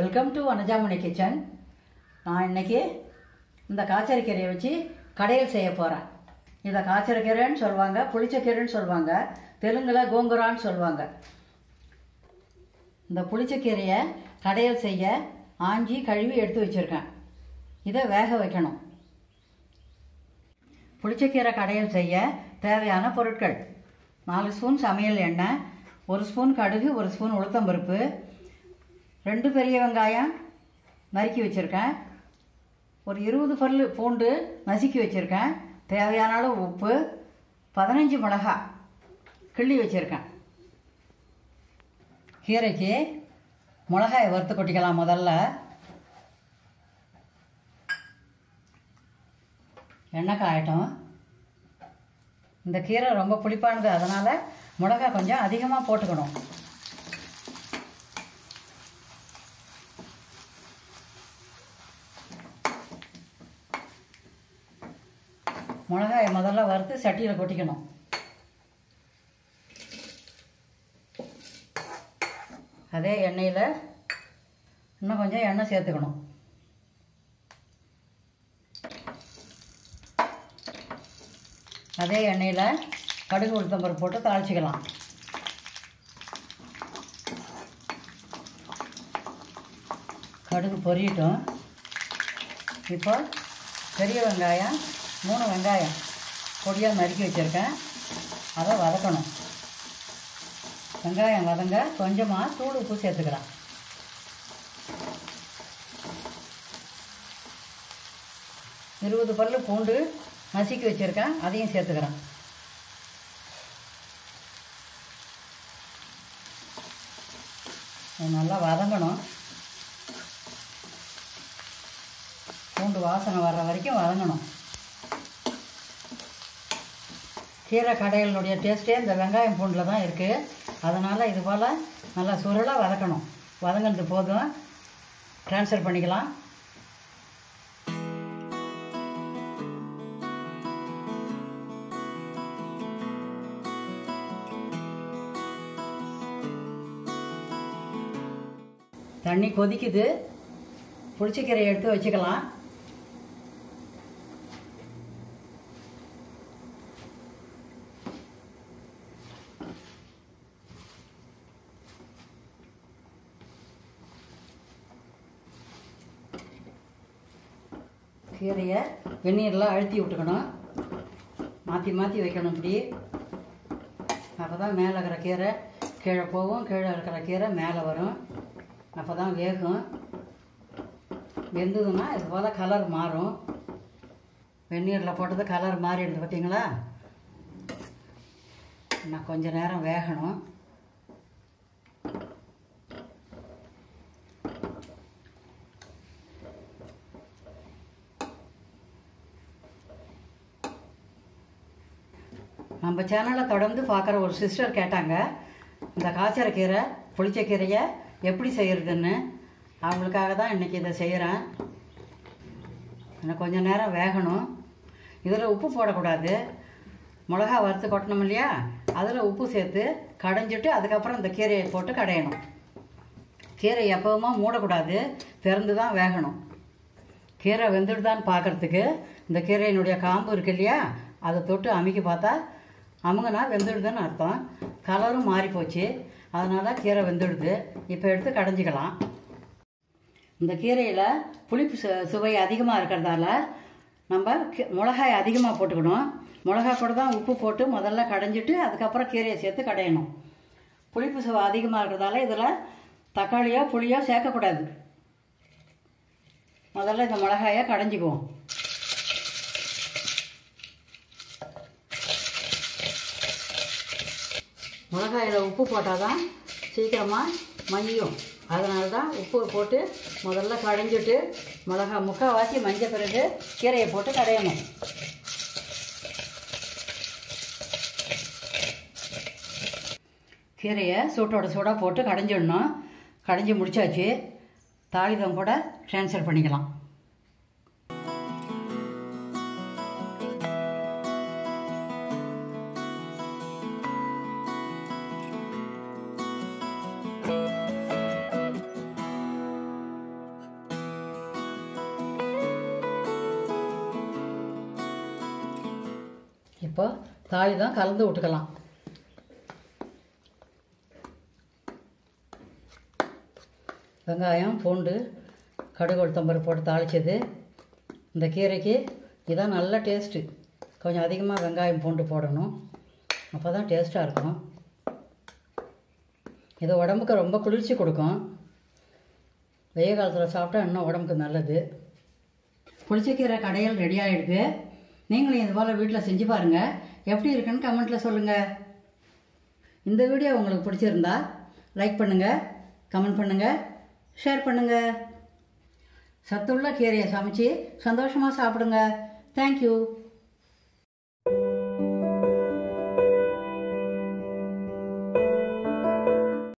Welcome to அனஜாமணி kitchen. நான் இன்னைக்கு இந்த காய்ச்சறக்கீரையை வச்சு கடையில் செய்ய போகிறேன். இதை காய்ச்சறக்கீரைன்னு சொல்லுவாங்க, புளிச்சக்கீரைன்னு சொல்லுவாங்க, தெலுங்கில் கோங்குரான்னு சொல்லுவாங்க. இந்த புளிச்சக்கீரையை கடையில் செய்ய ஆஞ்சி கழுவி எடுத்து வச்சுருக்கேன். இதை வேக வைக்கணும். புளிச்சக்கீரை கடையில் செய்ய தேவையான பொருட்கள்: 4 ஸ்பூன் சமையல் எண்ணெய், 1 ஸ்பூன் கடுகு, 1 ஸ்பூன் உளுத்தம்பருப்பு, 2 பெரிய வெங்காயம் நறுக்கி வச்சுருக்கேன், ஒரு 20 பல் பூண்டு நசுக்கி வச்சுருக்கேன், தேவையான அளவு உப்பு, 15 மிளகாய் கிள்ளி வச்சுருக்கேன். கீரைக்கு மிளகாயை வறுத்து கொட்டிக்கலாம். முதல்ல எண்ணெய் காயட்டும். இந்த கீரை ரொம்ப புளிப்பானது, அதனால் மிளகாய் கொஞ்சம் அதிகமாக போட்டுக்கணும். மிளகாயை முதல்ல வறுத்து சட்டியில் கொட்டிக்கணும். அதே எண்ணெயில் இன்னும் கொஞ்சம் எண்ணெய் சேர்த்துக்கணும். அதே எண்ணெயில் கடுகு உளுத்தம்பருப்பு போட்டு தாளிச்சிக்கலாம். கடுகு பொரியட்டும். இப்போ பெரிய வெங்காயம் 3 வெங்காயம் பொடியாக நறுக்கி வச்சுருக்கேன், அதை வதக்கணும். வெங்காயம் வதங்க கொஞ்சமாக தூள் உப்பு சேர்த்துக்கலாம். இருபது பல் பூண்டு நசுக்கி வச்சுருக்கேன், அதையும் சேர்த்துக்கிறேன். நல்லா வதங்கணும். பூண்டு வாசனை வர்ற வரைக்கும் வதங்கணும். கீரை கடையினுடைய டேஸ்ட்டே இந்த வெங்காயம் பூண்டில் தான் இருக்குது. அதனால் இது போல் நல்லா சுருளாக வதக்கணும். வதங்கினது போதும், ட்ரான்ஸ்ஃபர் பண்ணிக்கலாம். தண்ணி கொதிக்குது. புளிச்சக்கீரையை எடுத்து வச்சுக்கலாம். கீரையை வெந்நீரில் அழுத்தி விட்டுக்கணும். மாற்றி மாற்றி வைக்கணும். இப்படி அப்போ தான் மேலே இருக்கிற கீரை கீழே போகும், கீழே இருக்கிற கீரை மேலே வரும். அப்போ தான் வேகும். வெந்ததுன்னா இது போல் கலர் மாறும். வெந்நீரில் போட்டது கலர் மாறிடுது பார்த்தீங்களா? இன்னும் கொஞ்சம் நேரம் வேகணும். நம்ம சேனலை தொடர்ந்து பார்க்குற ஒரு சிஸ்டர் கேட்டாங்க, இந்த காய்ச்சறக்கீரை புளிச்சக்கீரையை எப்படி செய்கிறதுன்னு. அவங்களுக்காக தான் இன்றைக்கி இதை செய்கிறேன். இன்னும் கொஞ்சம் நேரம் வேகணும். இதில் உப்பு போடக்கூடாது. மிளகா வறுத்து கொட்டணும் இல்லையா, அதில் உப்பு சேர்த்து கடைஞ்சிட்டு அதுக்கப்புறம் இந்த கீரையை போட்டு கடையணும். கீரை எப்போவுமே மூடக்கூடாது, திறந்து தான் வேகணும். கீரை வெந்துடுதான்னு பார்க்குறதுக்கு இந்த கீரையினுடைய காம்பு இருக்கு இல்லையா, அதை தொட்டு அமுக்கி பார்த்தா அமுங்கினா வெந்துடுதுன்னு அர்த்தம். கலரும் மாறி போச்சு, அதனால் கீரை வெந்துடுது. இப்போ எடுத்து கடைஞ்சிக்கலாம். இந்த கீரையில் புளிப்பு சுவை அதிகமாக இருக்கிறதால நம்ம மிளகாய் அதிகமாக போட்டுக்கணும். மிளகாய் கூட தான் உப்பு போட்டு முதல்ல கடைஞ்சிட்டு அதுக்கப்புறம் கீரையை சேர்த்து கடையணும். புளிப்பு சுவை அதிகமாக இருக்கிறதால இதில் தக்காளியோ புளியோ சேர்க்கக்கூடாது. முதல்ல இந்த மிளகாயை கடைஞ்சிக்குவோம். மிளகாயில் உப்பு போட்டால் தான் சீக்கிரமாக மஞ்சியும். அதனால தான் உப்பு போட்டு முதல்ல கடைஞ்சிட்டு மிளகாய் முக்கால்வாசி மஞ்ச பிறகு கீரையை போட்டு கடையணும். கீரையை சூட்டோட சூடாக போட்டு கடைஞ்சிடணும். கடைஞ்சி முடிச்சாச்சு. தாளிதம் கூட ட்ரான்ஸ்ஃபர் பண்ணிக்கலாம். இப்போ தாளி தான் கலந்து விட்டுக்கலாம். வெங்காயம், பூண்டு, கடுகு, உளுத்தம்பருப்பு போட்டு தாளித்தது. இந்த கீரைக்கு இதான் நல்ல டேஸ்ட்டு. கொஞ்சம் அதிகமாக வெங்காயம், பூண்டு போடணும், அப்போ தான் டேஸ்ட்டாக இருக்கும். இது உடம்புக்கு ரொம்ப குளிர்ச்சி கொடுக்கும். வெய்ய காலத்தில் சாப்பிட்டா இன்னும் உடம்புக்கு நல்லது. புளிச்சக்கீரை கடையில் ரெடி ஆகிடுது. நீங்களும் இது போல் வீட்டில் செஞ்சு பாருங்கள். எப்படி இருக்குன்னு கமெண்ட்டில் சொல்லுங்கள். இந்த வீடியோ உங்களுக்கு பிடிச்சிருந்தா லைக் பண்ணுங்கள், கமெண்ட் பண்ணுங்கள், ஷேர் பண்ணுங்கள். சத்துள்ள கீரையை சமைச்சு சந்தோஷமாக சாப்பிடுங்க. தேங்க்யூ.